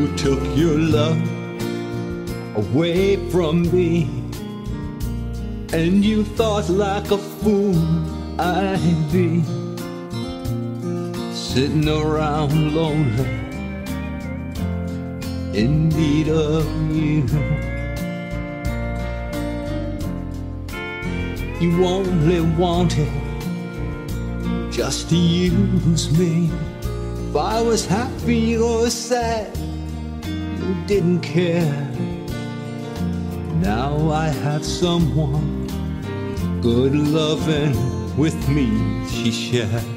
who took your love away from me, and you thought like a fool I'd be sitting around lonely in need of you. You only wanted just to use me. If I was happy or sad, you didn't care. Now I have someone good loving with me she shares.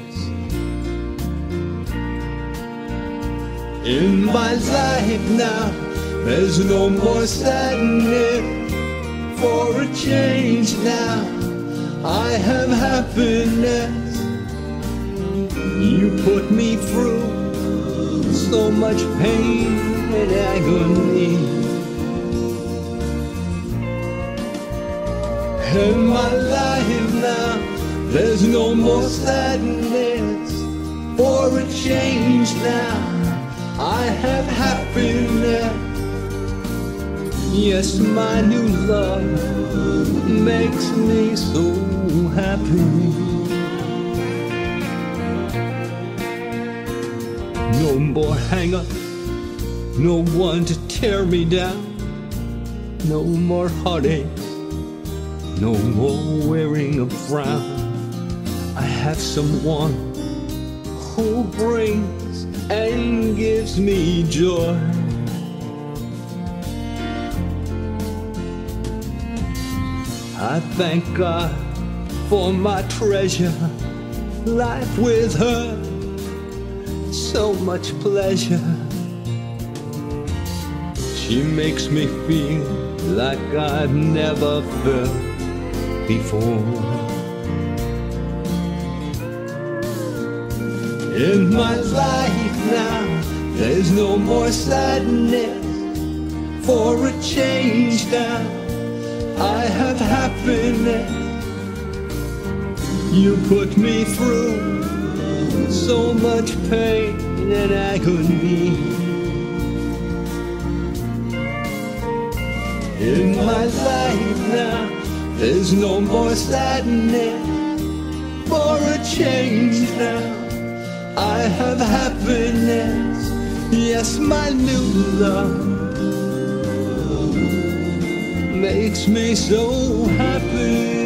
In my life now, there's no more sadness. For a change now, I have happiness. You put me through so much pain and agony. In my life now, there's no more sadness. For a change now, I have happiness. Yes, my new love makes me so happy. No more hang-ups, no one to tear me down. No more heartaches, no more wearing a frown. I have someone who brings and gives me joy. I thank God for my treasure, life with her, so much pleasure. She makes me feel like I've never felt before. In my life now, there's no more sadness. For a change now, I have happiness. You put me through so much pain and agony. In my life now, there's no more sadness. For a change now, I have happiness. Yes, my new love makes me so happy.